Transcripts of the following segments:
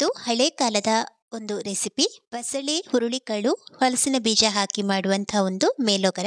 ಇವತ್ತು ಹಳೆ ಕಾಲದ ಒಂದು ರೆಸಿಪಿ ಬಸಳೆ ಹುರುಳಿಕಾಳು ಹಲಸಿನ ಬೀಜ ಹಾಕಿ ಮಾಡುವಂತಹ ಒಂದು ಮೇಲೋಗರ.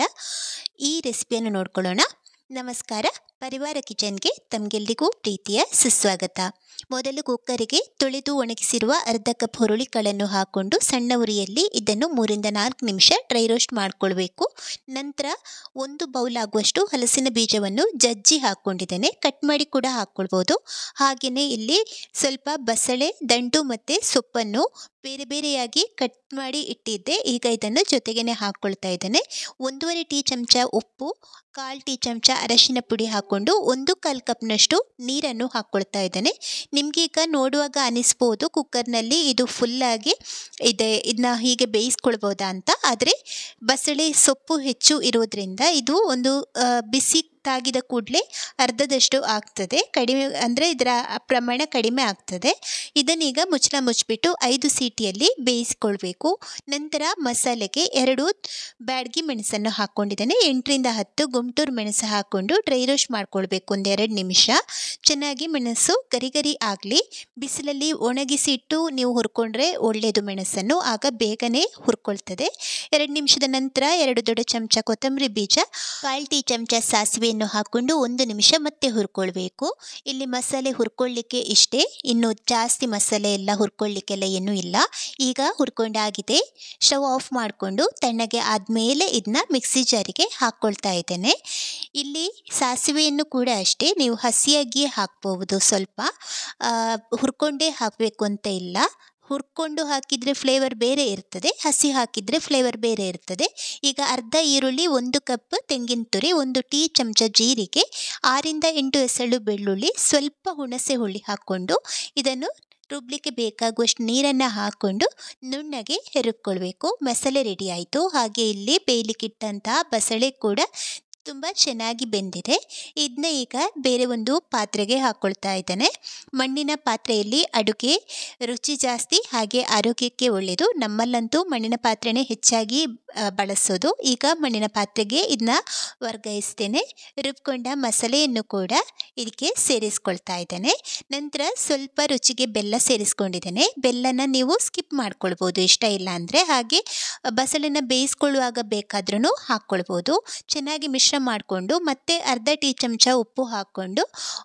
ಈ ರೆಸಿಪಿಯನ್ನು ನೋಡ್ಕೊಳ್ಳೋಣ. ನಮಸ್ಕಾರ, ಪರಿವಾರ ಕಿಚನ್ಗೆ ತಮಗೆಲ್ಲರಿಗೂ ಪ್ರೀತಿಯ ಸುಸ್ವಾಗತ. ಮೊದಲು ಕುಕ್ಕರಿಗೆ ತೊಳೆದು ಒಣಗಿಸಿರುವ ಅರ್ಧ ಕಪ್ ಹುರುಳಿಕಾಳನ್ನು ಹಾಕ್ಕೊಂಡು ಸಣ್ಣ ಉರಿಯಲ್ಲಿ ಇದನ್ನು 3-4 ನಿಮಿಷ ಡ್ರೈ ರೋಸ್ಟ್ ಮಾಡಿಕೊಳ್ಬೇಕು. ನಂತರ 1 ಬೌಲ್ ಆಗುವಷ್ಟು ಹಲಸಿನ ಬೀಜವನ್ನು ಜಜ್ಜಿ ಹಾಕ್ಕೊಂಡಿದ್ದೇನೆ. ಕಟ್ ಮಾಡಿ ಕೂಡ ಹಾಕ್ಕೊಳ್ಬೋದು. ಹಾಗೆಯೇ ಇಲ್ಲಿ ಸ್ವಲ್ಪ ಬಸಳೆ ದಂಟು ಮತ್ತು ಸೊಪ್ಪನ್ನು ಬೇರೆ ಬೇರೆಯಾಗಿ ಕಟ್ ಮಾಡಿ ಇಟ್ಟಿದ್ದೆ. ಈಗ ಇದನ್ನು ಜೊತೆಗೇ ಹಾಕ್ಕೊಳ್ತಾ ಇದ್ದೇನೆ. 1.5 ಟೀ ಚಮಚ ಉಪ್ಪು, 1/4 ಟೀ ಚಮಚ ಅರಶಿನ ಪುಡಿ ಹಾಕ್ಕೊಂಡು 1/4 ಕಪ್ನಷ್ಟು ನೀರನ್ನು ಹಾಕ್ಕೊಳ್ತಾ ಇದ್ದೇನೆ. ನಿಮಗೀಗ ನೋಡುವಾಗ ಅನಿಸ್ಬೋದು ಕುಕ್ಕರ್ನಲ್ಲಿ ಇದು ಫುಲ್ಲಾಗಿ ಇದೆ, ಇದನ್ನ ಹೀಗೆ ಬೇಯಿಸ್ಕೊಳ್ಬೋದಾ ಅಂತ. ಆದರೆ ಬಸಳೆ ಸೊಪ್ಪು ಹೆಚ್ಚು ಇರೋದ್ರಿಂದ ಇದು ಒಂದು ಬಿಸಿ ತಾಗಿದ ಕೂಡಲೇ ಅರ್ಧದಷ್ಟು ಆಗ್ತದೆ, ಕಡಿಮೆ ಅಂದರೆ ಇದರ ಪ್ರಮಾಣ ಕಡಿಮೆ ಆಗ್ತದೆ. ಇದನ್ನೀಗ ಮುಚ್ಚಳ ಮುಚ್ಚಿಬಿಟ್ಟು 5 ಸೀಟಿಯಲ್ಲಿ ಬೇಯಿಸ್ಕೊಳ್ಬೇಕು. ನಂತರ ಮಸಾಲೆಗೆ 2 ಬ್ಯಾಡಗಿ ಮೆಣಸನ್ನು ಹಾಕ್ಕೊಂಡಿದ್ದೇನೆ. 8-10 ಗುಂಟೂರು ಮೆಣಸು ಹಾಕ್ಕೊಂಡು ಡ್ರೈ ರೋಸ್ಟ್ ಮಾಡ್ಕೊಳ್ಬೇಕು 1-2 ನಿಮಿಷ. ಚೆನ್ನಾಗಿ ಮೆಣಸು ಗರಿ ಗರಿ ಆಗಲಿ. ಬಿಸಿಲಲ್ಲಿ ಒಣಗಿಸಿ ಇಟ್ಟು ನೀವು ಹುರ್ಕೊಂಡ್ರೆ ಒಳ್ಳೆಯದು ಮೆಣಸನ್ನು, ಆಗ ಬೇಗನೆ ಹುರ್ಕೊಳ್ತದೆ. 2 ನಿಮಿಷದ ನಂತರ 2 ದೊಡ್ಡ ಚಮಚ ಕೊತ್ತಂಬರಿ ಬೀಜ, 1/4 ಟೀ ಚಮಚ ಸಾಸಿವೆಯನ್ನು ಹಾಕ್ಕೊಂಡು 1 ನಿಮಿಷ ಮತ್ತೆ ಹುರ್ಕೊಳ್ಬೇಕು. ಇಲ್ಲಿ ಮಸಾಲೆ ಹುರ್ಕೊಳ್ಳಿಕ್ಕೆ ಇಷ್ಟೇ, ಇನ್ನು ಜಾಸ್ತಿ ಮಸಾಲೆ ಎಲ್ಲ ಹುರ್ಕೊಳ್ಳಿಕ್ಕೆಲ್ಲ ಏನೂ ಇಲ್ಲ. ಈಗ ಹುರ್ಕೊಂಡಾಗಿದೆ. ಸ್ಟವ್ ಆಫ್ ಮಾಡಿಕೊಂಡು ತಣ್ಣಗೆ ಆದಮೇಲೆ ಇದನ್ನ ಮಿಕ್ಸಿ ಜಾರಿಗೆ ಹಾಕ್ಕೊಳ್ತಾ ಇದ್ದೇನೆ. ಇಲ್ಲಿ ಸಾಸಿವೆಯನ್ನು ಕೂಡ ಅಷ್ಟೇ ನೀವು ಹಸಿಯಾಗಿ ಹಾಕ್ಬೋದು. ಸ್ವಲ್ಪ ಹುರ್ಕೊಂಡೇ ಹಾಕಬೇಕು ಅಂತ ಇಲ್ಲ. ಹುರ್ಕೊಂಡು ಹಾಕಿದರೆ ಫ್ಲೇವರ್ ಬೇರೆ ಇರ್ತದೆ, ಹಸಿ ಹಾಕಿದರೆ ಫ್ಲೇವರ್ ಬೇರೆ ಇರ್ತದೆ. ಈಗ ಅರ್ಧ ಈರುಳ್ಳಿ, 1 ಕಪ್ ತೆಂಗಿನ ತುರಿ, 1 ಟೀ ಚಮಚ ಜೀರಿಗೆ, 6-8 ಎಸಳು ಬೆಳ್ಳುಳ್ಳಿ, ಸ್ವಲ್ಪ ಹುಣಸೆ ಹುಳಿ ಹಾಕ್ಕೊಂಡು ಇದನ್ನು ರುಬ್ಲಿಕ್ಕೆ ಬೇಕಾಗುವಷ್ಟು ನೀರನ್ನು ಹಾಕ್ಕೊಂಡು ನುಣ್ಣಗೆ ರುಬ್ಕೊಳ್ಬೇಕು. ಮಸಾಲೆ ರೆಡಿ ಆಯಿತು. ಹಾಗೆ ಇಲ್ಲಿ ಬೇಯಲಿಕ್ಕಿಟ್ಟಂತಹ ಬಸಳೆ ಕೂಡ ತುಂಬ ಚೆನ್ನಾಗಿ ಬೆಂದಿದೆ. ಇದನ್ನ ಈಗ ಬೇರೆ ಒಂದು ಪಾತ್ರೆಗೆ ಹಾಕ್ಕೊಳ್ತಾ ಇದ್ದೇನೆ. ಮಣ್ಣಿನ ಪಾತ್ರೆಯಲ್ಲಿ ಅಡುಗೆ ರುಚಿ ಜಾಸ್ತಿ, ಹಾಗೆ ಆರೋಗ್ಯಕ್ಕೆ ಒಳ್ಳೆಯದು. ನಮ್ಮಲ್ಲಂತೂ ಮಣ್ಣಿನ ಪಾತ್ರೆನೇ ಹೆಚ್ಚಾಗಿ ಬಳಸೋದು. ಈಗ ಮಣ್ಣಿನ ಪಾತ್ರೆಗೆ ಇದನ್ನ ವರ್ಗಾಯಿಸ್ತೇನೆ. ರುಬ್ಕೊಂಡ ಮಸಾಲೆಯನ್ನು ಕೂಡ ಇದಕ್ಕೆ ಸೇರಿಸ್ಕೊಳ್ತಾ ಇದ್ದೇನೆ. ನಂತರ ಸ್ವಲ್ಪ ರುಚಿಗೆ ಬೆಲ್ಲ ಸೇರಿಸ್ಕೊಂಡಿದ್ದೇನೆ. ಬೆಲ್ಲನ ನೀವು ಸ್ಕಿಪ್ ಮಾಡ್ಕೊಳ್ಬೋದು ಇಷ್ಟ ಇಲ್ಲ ಅಂದರೆ. ಹಾಗೆ ಬಸಳೆನ ಬೇಯಿಸ್ಕೊಳ್ಳುವಾಗ ಬೇಕಾದ್ರೂ ಹಾಕ್ಕೊಳ್ಬೋದು. ಚೆನ್ನಾಗಿ ಮಿಶ್ರ ಮಾಡಿಕೊಂಡು ಮತ್ತೆ ಅರ್ಧ ಟೀ ಚಮಚ ಉಪ್ಪು ಹಾಕ್ಕೊಂಡು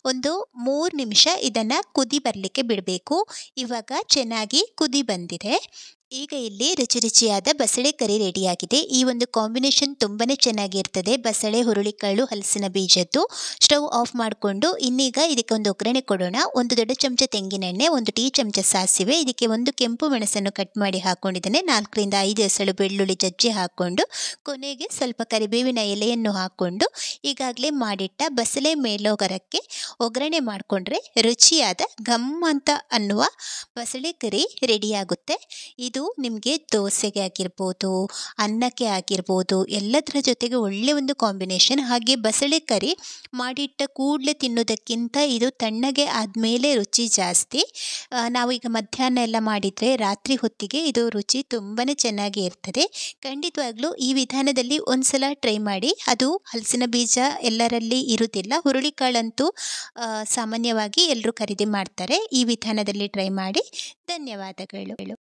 3 ನಿಮಿಷ ಇದನ್ನು ಕುದಿ ಬರಲಿಕ್ಕೆ ಬಿಡಬೇಕು. ಇವಾಗ ಚೆನ್ನಾಗಿ ಕುದಿ ಬಂದಿದೆ. ಈಗ ಇಲ್ಲಿ ರುಚಿಯಾದ ಬಸಳೆ ಕರಿ ರೆಡಿಯಾಗಿದೆ. ಈ ಒಂದು ಕಾಂಬಿನೇಷನ್ ತುಂಬಾ ಚೆನ್ನಾಗಿರ್ತದೆ, ಬಸಳೆ ಹುರುಳಿಕಾಳು ಹಲಸಿನ ಬೀಜದ್ದು. ಸ್ಟವ್ ಆಫ್ ಮಾಡಿಕೊಂಡು ಇನ್ನೀಗ ಇದಕ್ಕೆ ಒಂದು ಒಗ್ಗರಣೆ ಕೊಡೋಣ. 1 ದೊಡ್ಡ ಚಮಚ ತೆಂಗಿನೆಣ್ಣೆ, 1 ಟೀ ಚಮಚ ಸಾಸಿವೆ, ಇದಕ್ಕೆ 1 ಕೆಂಪು ಮೆಣಸನ್ನು ಕಟ್ ಮಾಡಿ ಹಾಕ್ಕೊಂಡಿದ್ದೇನೆ. 4-5 ಎಸಳು ಬೆಳ್ಳುಳ್ಳಿ ಜಜ್ಜಿ ಹಾಕ್ಕೊಂಡು ಕೊನೆಗೆ ಸ್ವಲ್ಪ ಕರಿಬೇವಿನ ಎಲೆಯನ್ನು ಹಾಕ್ಕೊಂಡು ಈಗಾಗಲೇ ಮಾಡಿಟ್ಟ ಬಸಳೆ ಮೇಲೋಗರಕ್ಕೆ ಒಗ್ಗರಣೆ ಮಾಡಿಕೊಂಡ್ರೆ ರುಚಿಯಾದ ಘಮ್ ಅಂತ ಅನ್ನುವ ಬಸಳೆ ಕರಿ ರೆಡಿಯಾಗುತ್ತೆ. ಇದು ನಿಮಗೆ ದೋಸೆಗೆ ಆಗಿರ್ಬೋದು, ಅನ್ನಕ್ಕೆ ಆಗಿರ್ಬೋದು, ಎಲ್ಲದರ ಜೊತೆಗೆ ಒಳ್ಳೆಯ ಒಂದು ಕಾಂಬಿನೇಷನ್. ಹಾಗೆ ಬಸಳೆ ಕರಿ ಮಾಡಿಟ್ಟ ಕೂಡಲೇ ತಿನ್ನೋದಕ್ಕಿಂತ ಇದು ತಣ್ಣಗೆ ಆದಮೇಲೆ ರುಚಿ ಜಾಸ್ತಿ. ನಾವು ಈಗ ಮಧ್ಯಾಹ್ನ ಎಲ್ಲ ಮಾಡಿದರೆ ರಾತ್ರಿ ಹೊತ್ತಿಗೆ ಇದು ರುಚಿ ತುಂಬಾ ಚೆನ್ನಾಗಿ ಇರ್ತದೆ. ಖಂಡಿತವಾಗ್ಲೂ ಈ ವಿಧಾನದಲ್ಲಿ ಒಂದ್ಸಲ ಟ್ರೈ ಮಾಡಿ. ಅದು ಹಲಸಿನ ಬೀಜ ಎಲ್ಲರಲ್ಲಿ ಇರುವುದಿಲ್ಲ, ಹುರುಳಿಕಾಳಂತೂ ಸಾಮಾನ್ಯವಾಗಿ ಎಲ್ಲರೂ ಖರೀದಿ ಮಾಡ್ತಾರೆ. ಈ ವಿಧಾನದಲ್ಲಿ ಟ್ರೈ ಮಾಡಿ. ಧನ್ಯವಾದಗಳು.